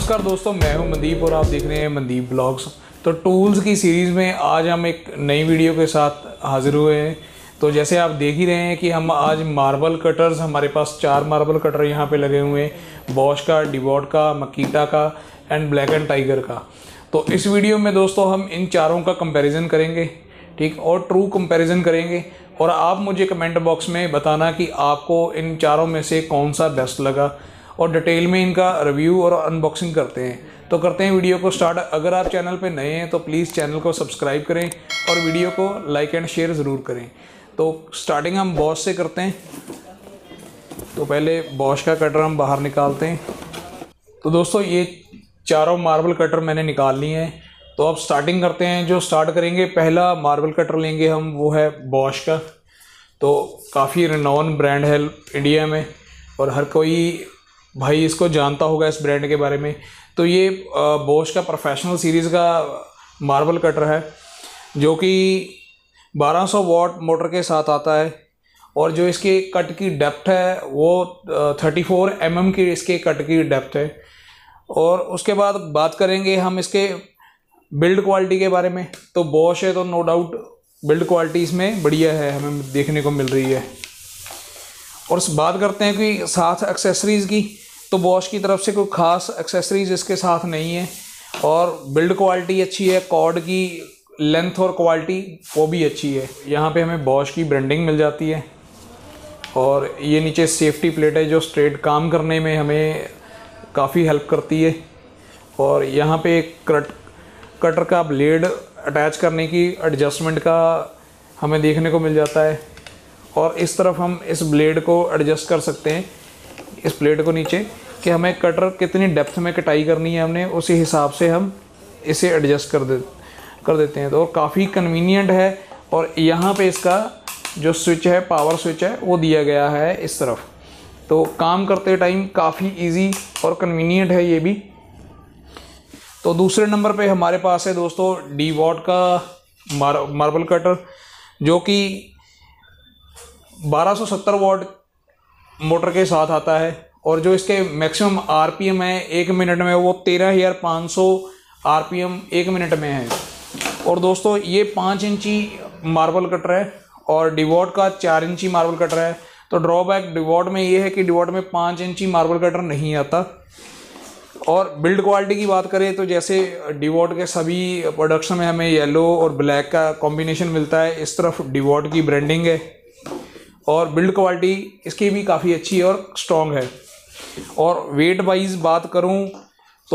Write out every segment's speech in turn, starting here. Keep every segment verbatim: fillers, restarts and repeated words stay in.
नमस्कार दोस्तों, मैं हूं मनदीप और आप देख रहे हैं मनदीप ब्लॉग्स। तो टूल्स की सीरीज़ में आज हम एक नई वीडियो के साथ हाजिर हुए हैं। तो जैसे आप देख ही रहे हैं कि हम आज मार्बल कटर्स, हमारे पास चार मार्बल कटर यहाँ पे लगे हुए हैं, बॉश का, डिवॉट का, मकीटा का एंड ब्लैक एंड टाइगर का। तो इस वीडियो में दोस्तों हम इन चारों का कंपैरिजन करेंगे, ठीक, और ट्रू कंपैरिजन करेंगे। और आप मुझे कमेंट बॉक्स में बताना कि आपको इन चारों में से कौन सा बेस्ट लगा, और डिटेल में इनका रिव्यू और अनबॉक्सिंग करते हैं। तो करते हैं वीडियो को स्टार्ट। अगर आप चैनल पे नए हैं तो प्लीज़ चैनल को सब्सक्राइब करें और वीडियो को लाइक एंड शेयर ज़रूर करें। तो स्टार्टिंग हम बॉश से करते हैं। तो पहले बॉश का कटर हम बाहर निकालते हैं। तो दोस्तों ये चारों मार्बल कटर मैंने निकाल लिए हैं। तो अब स्टार्टिंग करते हैं। जो स्टार्ट करेंगे, पहला मार्बल कटर लेंगे हम, वो है बॉश का। तो काफ़ी रिनॉन ब्रांड है इंडिया में और हर कोई भाई इसको जानता होगा इस ब्रांड के बारे में। तो ये बॉश का प्रोफेशनल सीरीज़ का मार्बल कटर है जो कि बारह सौ वॉट मोटर के साथ आता है। और जो इसके कट की डेप्थ है वो चौंतीस एम एम की इसके कट की डेप्थ है। और उसके बाद बात करेंगे हम इसके बिल्ड क्वालिटी के बारे में। तो बॉश है तो नो डाउट बिल्ड क्वालिटी इसमें बढ़िया है, हमें देखने को मिल रही है। और बात करते हैं कि साथ एक्सेसरीज़ की, तो बॉश की तरफ से कोई ख़ास एक्सेसरीज़ इसके साथ नहीं है। और बिल्ड क्वालिटी अच्छी है, कॉर्ड की लेंथ और क्वालिटी वो भी अच्छी है। यहाँ पे हमें बॉश की ब्रांडिंग मिल जाती है। और ये नीचे सेफ्टी प्लेट है जो स्ट्रेट काम करने में हमें काफ़ी हेल्प करती है। और यहाँ पे एक कट कटर का ब्लेड अटैच करने की एडजस्टमेंट का हमें देखने को मिल जाता है। और इस तरफ हम इस ब्लेड को एडजस्ट कर सकते हैं, इस प्लेट को नीचे, कि हमें कटर कितनी डेप्थ में कटाई करनी है, हमने उसी हिसाब से हम इसे एडजस्ट कर दे कर देते हैं। तो काफ़ी कन्वीनियंट है। और यहाँ पे इसका जो स्विच है, पावर स्विच है, वो दिया गया है इस तरफ। तो काम करते टाइम काफ़ी इजी और कन्वीनियंट है ये भी। तो दूसरे नंबर पे हमारे पास है दोस्तों डिवॉट का मार मार्बल कटर, जो कि बारह सौ सत्तर वॉट मोटर के साथ आता है। और जो इसके मैक्सिमम आरपीएम है एक मिनट में, वो तेरह हज़ार पाँच सौ आरपीएम एक मिनट में है। और दोस्तों ये पाँच इंची मार्बल कटर है और डिवॉट का चार इंची मार्बल कटर है। तो ड्रॉबैक डिवॉट में ये है कि डिवॉट में पाँच इंची मार्बल कटर नहीं आता। और बिल्ड क्वालिटी की बात करें तो जैसे डिवॉट के सभी प्रोडक्ट्स में हमें येलो और ब्लैक का कॉम्बिनेशन मिलता है, इस तरफ डिवॉट की ब्रांडिंग है। और बिल्ड क्वालिटी इसकी भी काफ़ी अच्छी है और स्ट्रॉन्ग है। और वेट वाइज बात करूं तो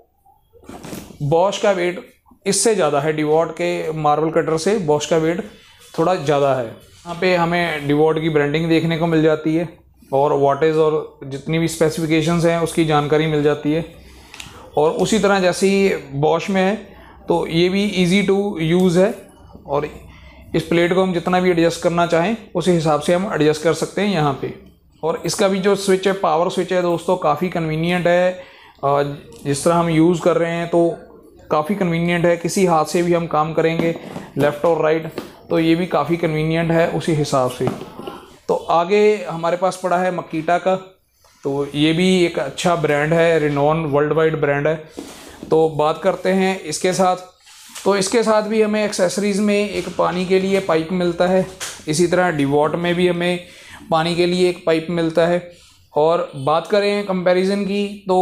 बॉश का वेट इससे ज़्यादा है, डिवॉट के मार्बल कटर से बॉश का वेट थोड़ा ज़्यादा है। यहाँ पे हमें डिवॉट की ब्रांडिंग देखने को मिल जाती है और वाटेज और जितनी भी स्पेसिफिकेशंस हैं उसकी जानकारी मिल जाती है। और उसी तरह जैसे ही बॉश में है तो ये भी ईज़ी टू यूज़ है। और इस प्लेट को हम जितना भी एडजस्ट करना चाहें उसी हिसाब से हम एडजस्ट कर सकते हैं यहाँ पे। और इसका भी जो स्विच है, पावर स्विच है दोस्तों, काफ़ी कन्वीनियंट है। जिस तरह हम यूज़ कर रहे हैं तो काफ़ी कन्वीनियंट है। किसी हाथ से भी हम काम करेंगे, लेफ़्ट और राइट, तो ये भी काफ़ी कन्वीनियंट है उसी हिसाब से। तो आगे हमारे पास पड़ा है मकीटा का। तो ये भी एक अच्छा ब्रांड है, रिनॉन वर्ल्ड वाइड ब्रांड है। तो बात करते हैं इसके साथ। तो इसके साथ भी हमें एक्सेसरीज़ में एक पानी के लिए पाइप मिलता है। इसी तरह डिवॉट में भी हमें पानी के लिए एक पाइप मिलता है। और बात करें कंपैरिजन की तो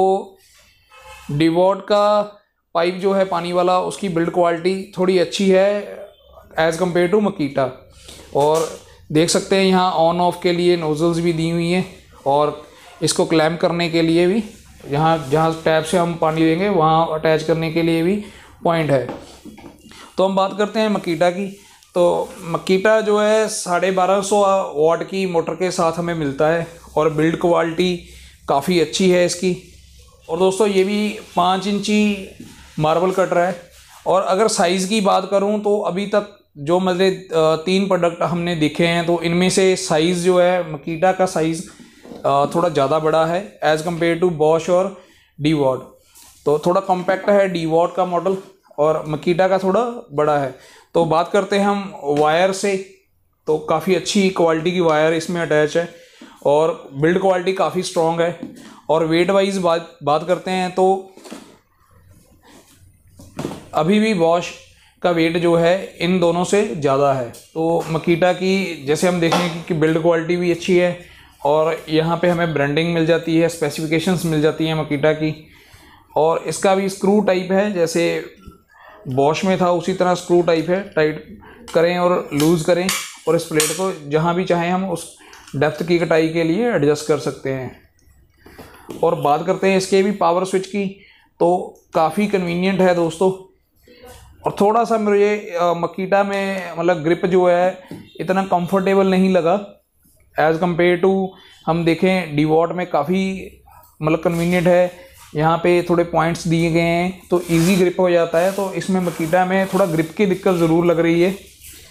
डिवॉट का पाइप जो है पानी वाला, उसकी बिल्ड क्वालिटी थोड़ी अच्छी है एज़ कम्पेयर टू मकीटा। और देख सकते हैं यहाँ ऑन ऑफ के लिए नोजल्स भी दी हुई हैं। और इसको क्लैम्प करने के लिए भी, यहाँ जहाँ टैप से हम पानी देंगे वहाँ अटैच करने के लिए भी पॉइंट है। तो हम बात करते हैं मकीटा की। तो मकीटा जो है साढ़े बारह सौ वाट की मोटर के साथ हमें मिलता है और बिल्ड क्वालिटी काफ़ी अच्छी है इसकी। और दोस्तों ये भी पाँच इंची मार्बल कटर है। और अगर साइज़ की बात करूं तो अभी तक जो मतलब तीन प्रोडक्ट हमने देखे हैं तो इनमें से साइज़ जो है मकीटा का साइज़ थोड़ा ज़्यादा बड़ा है एज़ कम्पेयर टू बॉश और डिवॉट। तो थोड़ा कॉम्पैक्ट है डिवॉट का मॉडल और मकीटा का थोड़ा बड़ा है। तो बात करते हैं हम वायर से। तो काफ़ी अच्छी क्वालिटी की वायर इसमें अटैच है और बिल्ड क्वालिटी काफ़ी स्ट्रॉन्ग है। और वेट वाइज बात बात करते हैं तो अभी भी बॉश का वेट जो है इन दोनों से ज़्यादा है। तो मकीटा की जैसे हम देखें कि, कि बिल्ड क्वालिटी भी अच्छी है और यहाँ पे हमें ब्रांडिंग मिल जाती है, स्पेसिफिकेशंस मिल जाती हैं मकीटा की। और इसका भी स्क्रू टाइप है, जैसे बॉश में था उसी तरह स्क्रू टाइप है, टाइट करें और लूज़ करें और इस प्लेट को जहाँ भी चाहें हम उस डेप्थ की कटाई के लिए एडजस्ट कर सकते हैं। और बात करते हैं इसके भी पावर स्विच की, तो काफ़ी कन्वीनियंट है दोस्तों। और थोड़ा सा मुझे मकीटा में मतलब ग्रिप जो है इतना कंफर्टेबल नहीं लगा एज़ कम्पेयर टू हम देखें डिवॉट में काफ़ी मतलब कन्वीनियंट है। यहाँ पे थोड़े पॉइंट्स दिए गए हैं तो इजी ग्रिप हो जाता है, तो इसमें मकीटा में थोड़ा ग्रिप की दिक्कत ज़रूर लग रही है।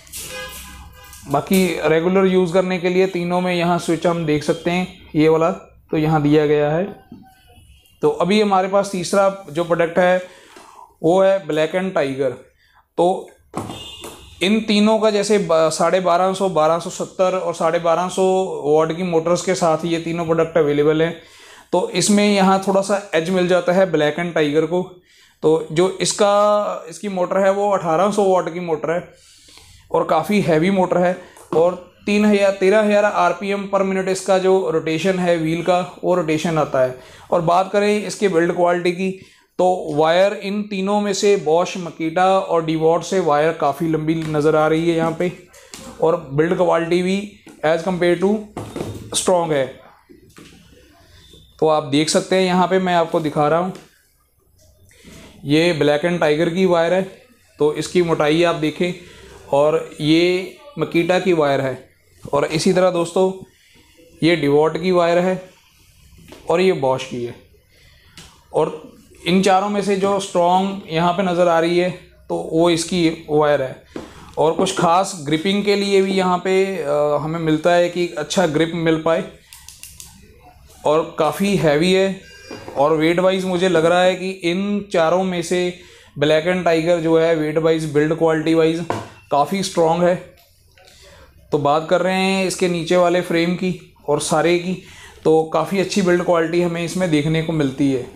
बाकी रेगुलर यूज़ करने के लिए तीनों में यहाँ स्विच हम देख सकते हैं, ये वाला तो यहाँ दिया गया है। तो अभी हमारे पास तीसरा जो प्रोडक्ट है वो है ब्लैक एंड टाइगर। तो इन तीनों का जैसे साढ़े बारह सौ बारह सौ सत्तर और साढ़े बारह सौ वॉट की मोटर्स के साथ ये तीनों प्रोडक्ट अवेलेबल हैं। तो इसमें यहाँ थोड़ा सा एज मिल जाता है ब्लैक एंड टाइगर को। तो जो इसका इसकी मोटर है वो अठारह सौ वॉट की मोटर है और काफ़ी हैवी मोटर है और तीन हज़ार तेरह हज़ार आर पी एम पर मिनट इसका जो रोटेशन है व्हील का वो रोटेशन आता है। और बात करें इसके बिल्ड क्वालिटी की, तो वायर इन तीनों में से बॉश, मकीटा और डिवॉट से वायर काफ़ी लंबी नज़र आ रही है यहाँ पे। और बिल्ड क्वालिटी भी एज़ कम्पेयर टू स्ट्रॉन्ग है। तो आप देख सकते हैं यहाँ पे मैं आपको दिखा रहा हूँ, ये ब्लैक एंड टाइगर की वायर है तो इसकी मोटाई आप देखें, और ये मकीटा की वायर है। और इसी तरह दोस्तों ये डिवॉट की वायर है और ये बॉश की है। और इन चारों में से जो स्ट्रॉन्ग यहाँ पे नज़र आ रही है तो वो इसकी वायर है। और कुछ खास ग्रिपिंग के लिए भी यहाँ पे आ, हमें मिलता है कि अच्छा ग्रिप मिल पाए। और काफ़ी हैवी है और वेट वाइज मुझे लग रहा है कि इन चारों में से ब्लैक एंड टाइगर जो है weight wise, build quality wise काफ़ी स्ट्रॉन्ग है। तो बात कर रहे हैं इसके नीचे वाले फ्रेम की और सारे की, तो काफ़ी अच्छी बिल्ड क्वालिटी हमें इसमें देखने को मिलती है।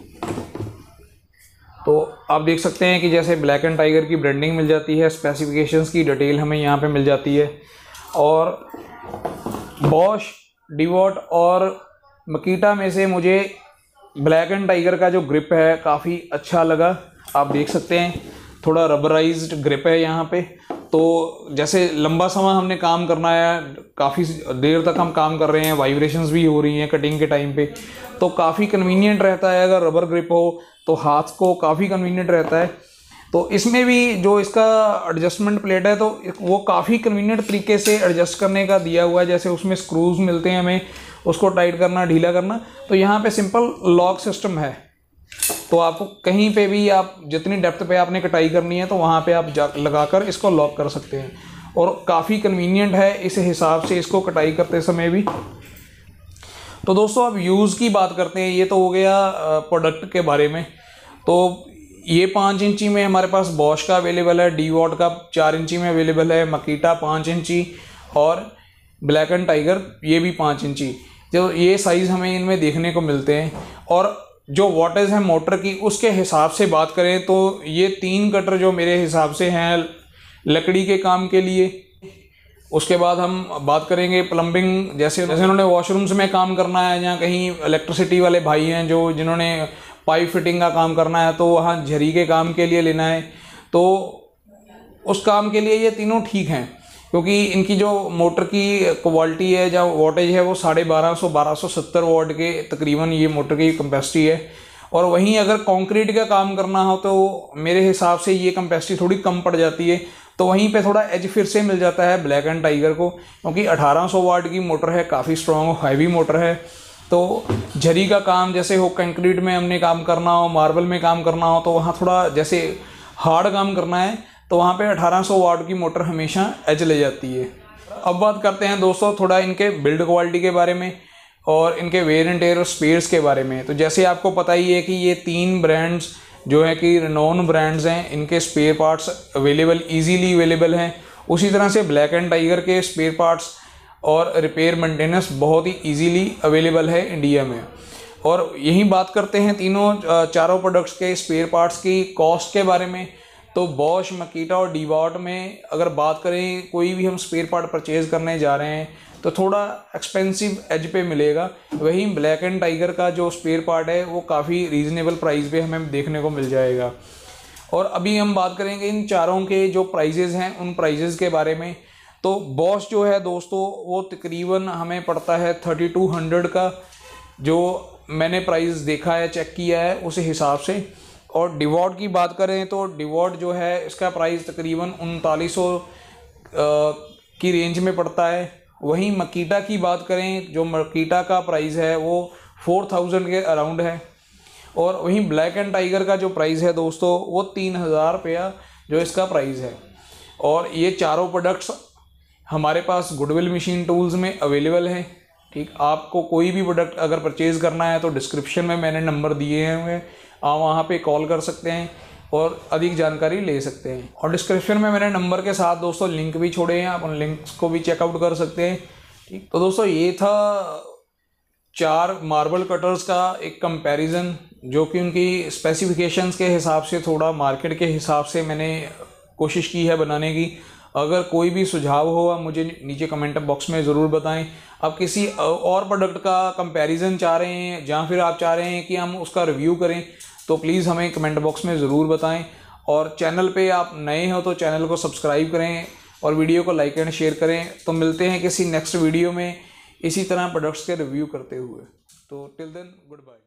तो आप देख सकते हैं कि जैसे ब्लैक एंड टाइगर की ब्रांडिंग मिल जाती है, स्पेसिफिकेशंस की डिटेल हमें यहाँ पे मिल जाती है। और बॉश, डिवॉट और मकीटा में से मुझे ब्लैक एंड टाइगर का जो ग्रिप है काफ़ी अच्छा लगा। आप देख सकते हैं थोड़ा रबराइज्ड ग्रिप है यहाँ पे। तो जैसे लंबा समय हमने काम करना है, काफ़ी देर तक हम काम कर रहे हैं, वाइब्रेशंस भी हो रही हैं कटिंग के टाइम पे, तो काफ़ी कन्वीनियंट रहता है। अगर रबर ग्रिप हो तो हाथ को काफ़ी कन्वीनियंट रहता है। तो इसमें भी जो इसका एडजस्टमेंट प्लेट है तो वो काफ़ी कन्वीनियंट तरीके से एडजस्ट करने का दिया हुआ है। जैसे उसमें स्क्रूज मिलते हैं हमें उसको टाइट करना, ढीला करना, तो यहाँ पे सिंपल लॉक सिस्टम है। तो आपको कहीं पे भी आप जितनी डेप्थ पे आपने कटाई करनी है तो वहाँ पे आप जा लगाकर इसको लॉक कर सकते हैं। और काफ़ी कन्वीनियंट है इस हिसाब से इसको कटाई करते समय भी। तो दोस्तों अब यूज़ की बात करते हैं। ये तो हो गया प्रोडक्ट के बारे में। तो ये पाँच इंची में हमारे पास बॉश का अवेलेबल है, डिवॉट का चार इंची में अवेलेबल है, मकीटा पाँच इंची और ब्लैक एंड टाइगर ये भी पाँच इंची। जो ये साइज़ हमें इनमें देखने को मिलते हैं। और जो वॉटेज है मोटर की उसके हिसाब से बात करें तो ये तीन कटर जो मेरे हिसाब से हैं लकड़ी के काम के लिए। उसके बाद हम बात करेंगे प्लम्बिंग, जैसे जैसे उन्होंने वॉशरूम्स में काम करना है या कहीं इलेक्ट्रिसिटी वाले भाई हैं जो जिन्होंने पाइप फिटिंग का काम करना है तो वहाँ झरी के काम के लिए लेना है, तो उस काम के लिए ये तीनों ठीक हैं। क्योंकि इनकी जो मोटर की क्वालिटी है, जो वोल्टेज है वो साढ़े बारह सौ बारह सौ सत्तर वॉट के तकरीबन ये मोटर की कैपेसिटी है। और वहीं अगर कंक्रीट का काम करना हो तो मेरे हिसाब से ये कैपेसिटी थोड़ी कम पड़ जाती है। तो वहीं पे थोड़ा एज फिर से मिल जाता है ब्लैक एंड टाइगर को, क्योंकि अठारह सौ वाट की मोटर है, काफ़ी स्ट्रॉन्ग हैवी मोटर है। तो झरी का काम जैसे हो, कंक्रीट में हमने काम करना हो, मार्बल में काम करना हो, तो वहाँ थोड़ा जैसे हार्ड काम करना है तो वहाँ पे अठारह सौ वाट की मोटर हमेशा एज ले जाती है। अब बात करते हैं दोस्तों थोड़ा इनके बिल्ड क्वालिटी के बारे में और इनके वेयर एंड टेयर और स्पेयर्स के बारे में। तो जैसे आपको पता ही है कि ये तीन ब्रांड्स जो है कि रिनोन ब्रांड्स हैं, इनके spare parts available easily available हैं। उसी तरह से ब्लैक एंड टाइगर के स्पेयर पार्ट्स और रिपेयर मेंटेनेंस बहुत ही ईजीली अवेलेबल है इंडिया में। और यही बात करते हैं तीनों चारों प्रोडक्ट्स के स्पेयर पार्ट्स की कॉस्ट के बारे में। तो बॉश, मकीटा और डीवॉट में अगर बात करें, कोई भी हम स्पेयर पार्ट परचेज़ करने जा रहे हैं तो थोड़ा एक्सपेंसिव एज पे मिलेगा। वहीं ब्लैक एंड टाइगर का जो स्पेयर पार्ट है वो काफ़ी रीज़नेबल प्राइस पे हमें देखने को मिल जाएगा। और अभी हम बात करेंगे इन चारों के जो प्राइजेज़ हैं उन प्राइजेज़ के बारे में। तो बॉश जो है दोस्तों वो तकरीबन हमें पड़ता है थर्टी टू हंड्रेड का, जो मैंने प्राइस देखा है, चेक किया है उस हिसाब से। और डिवॉट की बात करें तो डिवॉट जो है इसका प्राइस तकरीबन उनतालीस सौ की रेंज में पड़ता है। वहीं मकीटा की बात करें, जो मकीटा का प्राइस है वो फोर थाउजेंड के अराउंड है। और वहीं ब्लैक एंड टाइगर का जो प्राइस है दोस्तों वो तीन हज़ार रुपया जो इसका प्राइस है। और ये चारों प्रोडक्ट्स हमारे पास गुडविल मशीन टूल्स में अवेलेबल हैं। ठीक, आपको कोई भी प्रोडक्ट अगर परचेज़ करना है तो डिस्क्रिप्शन में मैंने नंबर दिए हुए हैं, आप वहाँ पे कॉल कर सकते हैं और अधिक जानकारी ले सकते हैं। और डिस्क्रिप्शन में मैंने नंबर के साथ दोस्तों लिंक भी छोड़े हैं, आप उन लिंक्स को भी चेकआउट कर सकते हैं। ठीक, तो दोस्तों ये था चार मार्बल कटर्स का एक कंपैरिजन, जो कि उनकी स्पेसिफिकेशंस के हिसाब से, थोड़ा मार्केट के हिसाब से मैंने कोशिश की है बनाने की। अगर कोई भी सुझाव हो आप मुझे नीचे कमेंट बॉक्स में ज़रूर बताएं। आप किसी और प्रोडक्ट का कंपैरिजन चाह रहे हैं या फिर आप चाह रहे हैं कि हम उसका रिव्यू करें तो प्लीज़ हमें कमेंट बॉक्स में ज़रूर बताएं। और चैनल पे आप नए हो तो चैनल को सब्सक्राइब करें और वीडियो को लाइक एंड शेयर करें। तो मिलते हैं किसी नेक्स्ट वीडियो में इसी तरह प्रोडक्ट्स के रिव्यू करते हुए। तो टिल देन गुड बाय।